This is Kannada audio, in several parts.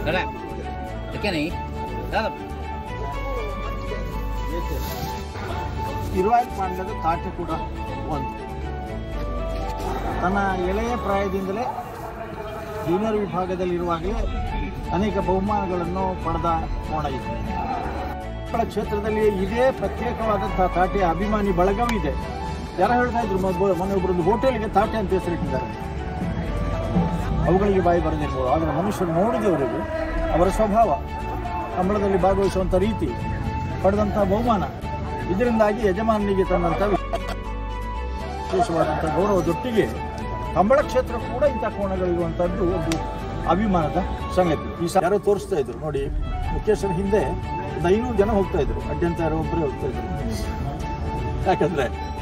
ಇರುವಾಯಿ ಪಾಂಡ್ಯದ ತಾಟೆ ಕೂಡ ಒಂದು. ತನ್ನ ಎಳೆಯ ಪ್ರಾಯದಿಂದಲೇ ಜೂನಿಯರ್ ವಿಭಾಗದಲ್ಲಿರುವಾಗಲೇ ಅನೇಕ ಬಹುಮಾನಗಳನ್ನು ಪಡೆದ ಕೋಣ ಇದೆ. ಮಕ್ಕಳ ಕ್ಷೇತ್ರದಲ್ಲಿ ಇದೇ ಪ್ರತ್ಯೇಕವಾದಂತಹ ತಾಟೆಯ ಅಭಿಮಾನಿ ಬಳಗವಿದೆ. ಯಾರು ಹೇಳ್ತಾ ಇದ್ರು, ಮೊನ್ನೆ ಒಬ್ಬರೊಂದು ಹೋಟೆಲ್ಗೆ ತಾಟೆ ಅಂತ ಹೆಸರಿಟ್ಟಿದ್ದಾರೆ. ಅವುಗಳಿಗೆ ಬಾಯಿ ಬರೆದಿರ್ಬೋದು, ಆದರೆ ಮನುಷ್ಯರು ನೋಡಿದವರಿಗೆ ಅವರ ಸ್ವಭಾವ, ಕಂಬಳದಲ್ಲಿ ಭಾಗವಹಿಸುವಂಥ ರೀತಿ, ಪಡೆದಂಥ ಬಹುಮಾನ, ಇದರಿಂದಾಗಿ ಯಜಮಾನನಿಗೆ ತಂದಂಥ ವಿಶೇಷವಾದಂಥ ಗೌರವದೊಟ್ಟಿಗೆ ಕಂಬಳ ಕ್ಷೇತ್ರ ಕೂಡ ಇಂಥ ಕೋಣಗಳಿರುವಂಥದ್ದು ಒಂದು ಅಭಿಮಾನದ ಸಂಗತಿ. ಈ ಯಾರೋ ತೋರಿಸ್ತಾ ಇದ್ರು ನೋಡಿ, ಮುಖೇಶ್ವರ ಹಿಂದೆ ಒಂದು 500 ಜನ ಹೋಗ್ತಾ ಇದ್ರು, ಅಡ್ಡಂತ ಯಾರೋ ಒಬ್ಬರೇ ಹೋಗ್ತಾ ಇದ್ರು. ಯಾಕಂದ್ರೆ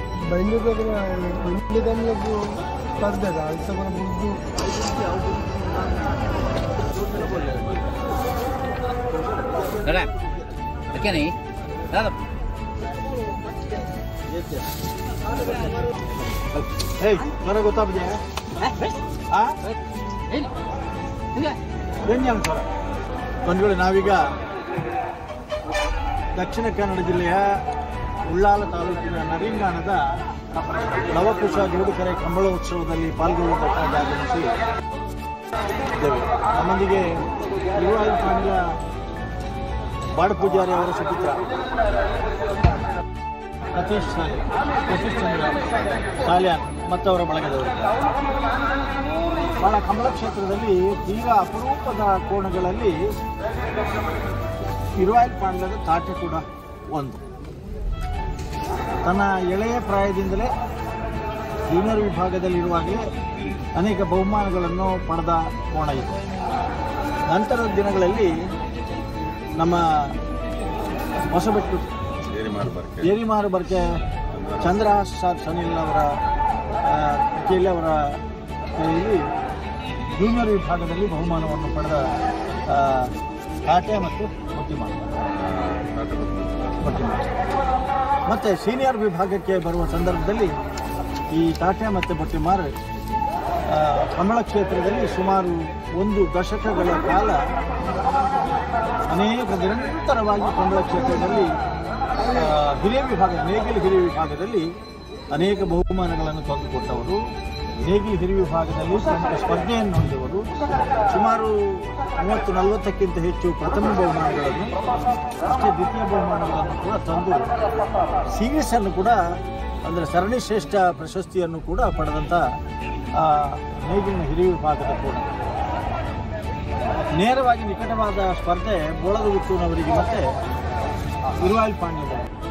ಗೊತ್ತಾಗ್ತದೆ ಬಂಧುಗಳೇ, ನಾವೀಗ ದಕ್ಷಿಣ ಕನ್ನಡ ಜಿಲ್ಲೆಯ ಉಳ್ಳಾಲ ತಾಲೂಕಿನ ನರಿಂಗಾಣದ ಲವಕುಶ ಗೂಡುಕೆರೆ ಕಂಬಳೋತ್ಸವದಲ್ಲಿ ಪಾಲ್ಗೊಳ್ಳುವುದಕ್ಕಾಗಿ ಆಗಮಿಸಿ ಇದ್ದೇವೆ. ನಮ್ಮೊಂದಿಗೆ ಇರುವಾಯಿ ಪಾಂಡ್ಯ ಬಾಡಪೂಜಾರಿ ಅವರ ಸುಪುತ್ರ ಸತೀಶ್ ಚಂದ್ರ ಸಾಲ್ಯಾನ್ ಮತ್ತವರ ಬಳಗದವರು. ಬಹಳ ಕಂಬಳ ಕ್ಷೇತ್ರದಲ್ಲಿ ತೀರಾ ಅಪರೂಪದ ಕೋಣಗಳಲ್ಲಿ ಇರುವಾಯಿ ಪಾಂಡ್ಯದ ತಾಟೆ ಕೂಡ ಒಂದು. ತನ್ನ ಎಳೆಯ ಪ್ರಾಯದಿಂದಲೇ ಜೂನಿಯರ್ ವಿಭಾಗದಲ್ಲಿರುವಾಗಲೇ ಅನೇಕ ಬಹುಮಾನಗಳನ್ನು ಪಡೆದ ಕೋಣ ಇದೆ. ನಂತರದ ದಿನಗಳಲ್ಲಿ ನಮ್ಮ ಹೊಸಬೆಟ್ಟು ಏರಿಮಾರು ಬರ್ಕೆ ಚಂದ್ರಹಾಸ್ ಸನಿಲ್ ಅವರ ಕೈಯಲ್ಲಿ ಅವರ ಕೈಯಲ್ಲಿ ಜೂನಿಯರ್ ವಿಭಾಗದಲ್ಲಿ ಬಹುಮಾನವನ್ನು ಪಡೆದ ತಾಟೆ ಮತ್ತು ಬೊಟ್ಟಿಮಾರ್. ಮತ್ತು ಸೀನಿಯರ್ ವಿಭಾಗಕ್ಕೆ ಬರುವ ಸಂದರ್ಭದಲ್ಲಿ ಈ ತಾಟೆ ಮತ್ತು ಬೊಟ್ಟಿಮಾರ್ ಕಂಬಳ ಕ್ಷೇತ್ರದಲ್ಲಿ ಸುಮಾರು 1 ದಶಕಗಳ ಕಾಲ ಅನೇಕ ನಿರಂತರವಾಗಿ ಕಂಬಳ ಕ್ಷೇತ್ರದಲ್ಲಿ ಹಿರಿಯ ವಿಭಾಗ, ನೇಗಿಲು ಹಿರಿಯ ವಿಭಾಗದಲ್ಲಿ ಅನೇಕ ಬಹುಮಾನಗಳನ್ನು ತಂದುಕೊಟ್ಟವರು. ನೇಗಿಲು ಹಿರಿಯ ವಿಭಾಗದಲ್ಲಿ ಪ್ರಮುಖ ಸ್ಪರ್ಧೆಯನ್ನು ಹೊಂದಿದವರು. ಸುಮಾರು 30-40ಕ್ಕಿಂತ ಹೆಚ್ಚು ಪ್ರಥಮ ಬಹುಮಾನಗಳನ್ನು, ಅಷ್ಟೇ ದ್ವಿತೀಯ ಬಹುಮಾನಗಳನ್ನು ಕೂಡ ತಂದು ಸೀರೀಸನ್ನು ಕೂಡ, ಅಂದರೆ ಸರಣಿ ಶ್ರೇಷ್ಠ ಪ್ರಶಸ್ತಿಯನ್ನು ಕೂಡ ಪಡೆದಂಥ ನೇಗಿಲಿನ ಹಿರಿಯ ವಿಭಾಗದ ಕೂಡ ನೇರವಾಗಿ ನಿಕಟವಾದ ಸ್ಪರ್ಧೆ ಬೋಳದ ಹುಟ್ಟುನವರಿಗೆ ಮತ್ತು ಇರುವಾಯಿ ಪಾಂಡ್ಯದ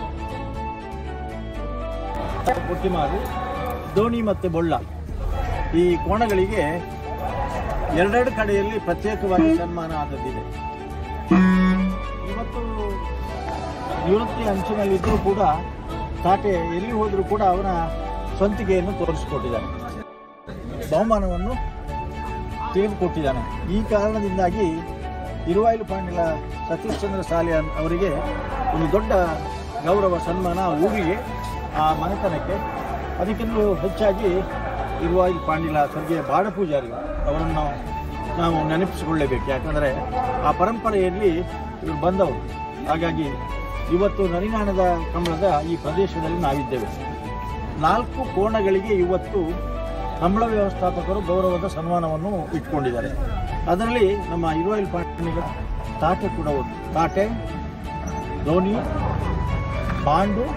ಬೊಟ್ಟಿಮಾರು, ದೋಣಿ ಮತ್ತು ಬೊಳ್ಳ ಈ ಕೋಣಗಳಿಗೆ ಎರಡೆರಡು ಕಡೆಯಲ್ಲಿ ಪ್ರತ್ಯೇಕವಾಗಿ ಸನ್ಮಾನ ಆದದ್ದಿದೆ. ಇವತ್ತು ನಿವೃತ್ತಿ ಅಂಚಿನಲ್ಲಿದ್ದರೂ ಕೂಡ ತಾಟೆ ಎಲ್ಲಿ ಹೋದರೂ ಕೂಡ ಅವನ ಸ್ವಂತಿಕೆಯನ್ನು ತೋರಿಸಿಕೊಟ್ಟಿದ್ದಾನೆ, ಬಹುಮಾನವನ್ನು ತೆಗೆದುಕೊಟ್ಟಿದ್ದಾನೆ. ಈ ಕಾರಣದಿಂದಾಗಿ ಇರುವಾಯಿ ಪಾಂಡ್ಯ ಸತೀಶ್ ಚಂದ್ರ ಸಾಲ್ಯಾನ್ ಅವರಿಗೆ ಒಂದು ದೊಡ್ಡ ಗೌರವ ಸನ್ಮಾನ ಊರಿಗೆ, ಆ ಮನೆತನಕ್ಕೆ. ಅದಕ್ಕಿಂತ ಹೆಚ್ಚಾಗಿ ಇರುವಾಯಿ ಪಾಂಡ್ಯ ಸ್ವರ್ಗೀಯ ಬಾಡಪೂಜಾರಿ ಅವರನ್ನು ನಾವು ನೆನಪಿಸಿಕೊಳ್ಳಲೇಬೇಕು. ಯಾಕಂದರೆ ಆ ಪರಂಪರೆಯಲ್ಲಿ ಇವರು ಬಂದವರು. ಹಾಗಾಗಿ ಇವತ್ತು ನರಿನಾಣದ ಕಂಬಳದ ಈ ಪ್ರದೇಶದಲ್ಲಿ ನಾವಿದ್ದೇವೆ. 4 ಕೋಣಗಳಿಗೆ ಇವತ್ತು ಕಂಬಳ ವ್ಯವಸ್ಥಾಪಕರು ಗೌರವದ ಸನ್ಮಾನವನ್ನು ಇಟ್ಕೊಂಡಿದ್ದಾರೆ. ಅದರಲ್ಲಿ ನಮ್ಮ ಇರುವಾಯಿ ಪಾಂಡ್ಯ ತಾಟೆ ಕೂಡ ಒಂದು. ತಾಟೆ, ದೋಣಿ, ಬಾಂಡು,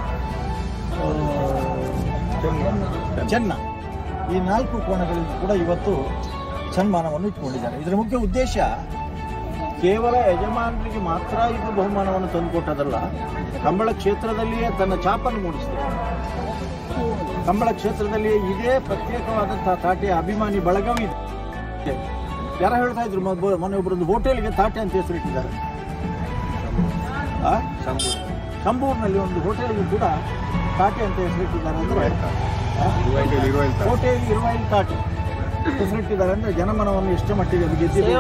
ಚೆನ್ನ, ಈ 4 ಕೋಣಗಳಿಗೂ ಕೂಡ ಇವತ್ತು ಸನ್ಮಾನವನ್ನು ಇಟ್ಕೊಂಡಿದ್ದಾರೆ. ಇದರ ಮುಖ್ಯ ಉದ್ದೇಶ ಕೇವಲ ಯಜಮಾನರಿಗೆ ಮಾತ್ರ ಇದು ಬಹುಮಾನವನ್ನು ತಂದುಕೊಟ್ಟದಲ್ಲ, ಕಂಬಳ ಕ್ಷೇತ್ರದಲ್ಲಿಯೇ ತನ್ನ ಛಾಪನ್ನು ಮೂಡಿಸಿದೆ. ಕಂಬಳ ಕ್ಷೇತ್ರದಲ್ಲಿ ಇದೇ ಪ್ರತ್ಯೇಕವಾದಂತಹ ತಾಟೆಯ ಅಭಿಮಾನಿ ಬಳಗವಿದೆ. ಯಾರು ಹೇಳ್ತಾ ಇದ್ರು, ಮೊನ್ನೆ ಒಬ್ಬರೊಂದು ಹೋಟೆಲ್ಗೆ ತಾಟೆ ಅಂತ ಹೆಸರಿಟ್ಟಿದ್ದಾರೆ. ಶಂಭೂರಿನಲ್ಲಿ ಒಂದು ಹೋಟೆಲ್ಗೂ ಕೂಡ ತಾಟೆ ಅಂತ ಹೆಸರಿಟ್ಟಿದ್ದಾರೆ. ಅಂದರೆ ಹೋಟೆಲ್ ಇರುವಾಯಿ ತಾಟೆ ಹೆಸರಿಟ್ಟಿದ್ದಾರೆ. ಅಂದರೆ ಜನಮನವನ್ನು ಎಷ್ಟು ಮಟ್ಟಿಗೆ ಅದು ಗೆದ್ದಿದೆ.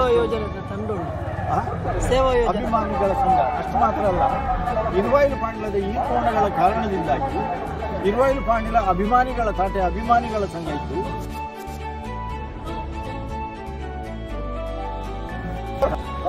ಅಭಿಮಾನಿಗಳ ಸಂಘ ಅಷ್ಟು ಮಾತ್ರ ಅಲ್ಲ, ಇರುವಾಯಿ ಪಾಂಡ್ಯದ ಈ ಕೋಣಗಳ ಕಾರಣದಿಂದಾಗಿ ಇರುವಾಯಿ ಪಾಂಡ್ಯದ ಅಭಿಮಾನಿಗಳ ತಾಟೆ ಅಭಿಮಾನಿಗಳ ಸಂಘ ಇದ್ದು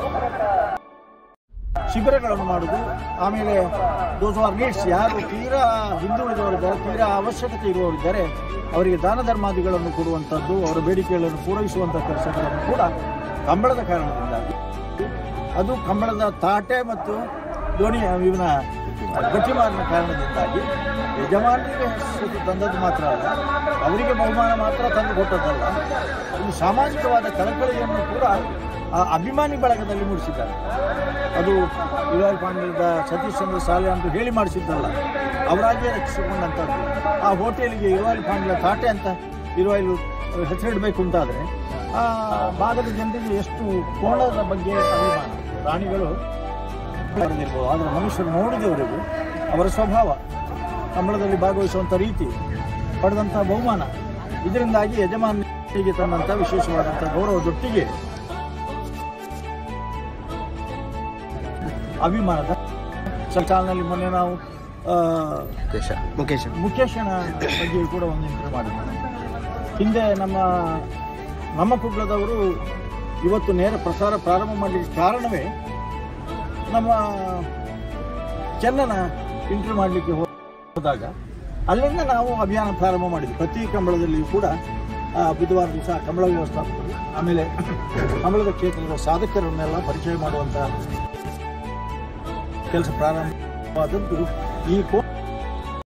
ಶಿಬಿರಗಳನ್ನು ಮಾಡೋದು. ಆಮೇಲೆ ದೋಸ್ ಆರ್ ನೀಡ್ಸ್, ಯಾರು ತೀರಾ ಹಿಂದುಳಿದವರಿದ್ದಾರೆ, ತೀರಾ ಅವಶ್ಯಕತೆ ಇರುವವರಿದ್ದಾರೆ, ಅವರಿಗೆ ದಾನ ಧರ್ಮಾದಿಗಳನ್ನು ಕೊಡುವಂಥದ್ದು, ಅವರ ಬೇಡಿಕೆಗಳನ್ನು ಪೂರೈಸುವಂಥ ಕೆಲಸಗಳನ್ನು ಕೂಡ ಕಂಬಳದ ಕಾರಣದಿಂದಾಗಿ, ಅದು ಕಂಬಳದ ತಾಟೆ ಮತ್ತು ದೋಣಿ ಇವನ ಗಟ್ಟಿಮಾರಿನ ಕಾರಣದಿಂದಾಗಿ ಯಜಮಾನರಿಗೆ ಹೆಸರು ತಂದದ್ದು ಮಾತ್ರ ಅಲ್ಲ, ಅವರಿಗೆ ಬಹುಮಾನ ಮಾತ್ರ ತಂದು ಕೊಟ್ಟದ್ದಲ್ಲ, ಒಂದು ಸಾಮಾಜಿಕವಾದ ಕಳಕಳಿಯನ್ನು ಕೂಡ ಆ ಅಭಿಮಾನಿ ಬಳಗದಲ್ಲಿ ಮೂಡಿಸಿದ್ದಾರೆ. ಅದು ಇಳುವಾಯಿ ಪಾಂಡ್ಯದ ಸತೀಶ್ ಚಂದ್ರ ಸಾಲೆ ಅಂತ ಹೇಳಿ ಮಾಡಿಸಿದ್ದಲ್ಲ, ಅವರಾಗಿಯೇ ರಕ್ಷಿಸಿಕೊಂಡಂಥದ್ದು. ಆ ಹೋಟೆಲಿಗೆ ಇಳುವಾಯಿ ಪಾಂಡ್ಯ ತಾಟೆ ಅಂತ ಇಳುವಾಯಿ ಹೆಸರಿಡಬೇಕು ಅಂತಾದರೆ ಆ ಭಾಗದ ಜನರಿಗೆ ಎಷ್ಟು ಕೋಣದ ಬಗ್ಗೆ ಅಭಿಮಾನ. ಪ್ರಾಣಿಗಳು ಬರೆದಿರ್ಬೋದು, ಆದರೆ ಮನುಷ್ಯರು ನೋಡಿದವರಿಗೂ ಅವರ ಸ್ವಭಾವ, ಕಂಬಳದಲ್ಲಿ ಭಾಗವಹಿಸುವಂಥ ರೀತಿ, ಪಡೆದಂಥ ಬಹುಮಾನ, ಇದರಿಂದಾಗಿ ಯಜಮಾನಿಗೆ ತಂದಂಥ ವಿಶೇಷವಾದಂಥ ಗೌರವದೊಟ್ಟಿಗೆ ಅಭಿಮಾನದ ಚಾನಲ್ನಲ್ಲಿ ಮೊನ್ನೆ ನಾವು ಮುಖೇಶನ ಬಗ್ಗೆ ಕೂಡ ಒಂದು ಇಂಟರ್ವ್ಯೂ ಮಾಡಿದ್ವಿ. ಹಿಂದೆ ನಮ್ಮ ಕುಗ್ಲದವರು ಇವತ್ತು ನೇರ ಪ್ರಸಾರ ಪ್ರಾರಂಭ ಮಾಡಲಿಕ್ಕೆ ಕಾರಣವೇ ನಮ್ಮ ಚೆನ್ನನ ಇಂಟರ್ವ್ಯೂ ಮಾಡಲಿಕ್ಕೆ ಹೋದಾಗ ಅಲ್ಲಿಂದ ನಾವು ಅಭಿಯಾನ ಪ್ರಾರಂಭ ಮಾಡಿದ್ವಿ. ಪ್ರತಿ ಕಂಬಳದಲ್ಲಿಯೂ ಕೂಡ ಬುಧವಾರ ದಿವಸ ಕಂಬಳ ವ್ಯವಸ್ಥಾಪಕರು, ಆಮೇಲೆ ಕಂಬಳದ ಕ್ಷೇತ್ರದ ಸಾಧಕರನ್ನೆಲ್ಲ ಪರಿಚಯ ಮಾಡುವಂಥ ಕೆಲಸ ಪ್ರಾರಂಭವಾದದ್ದು ಈ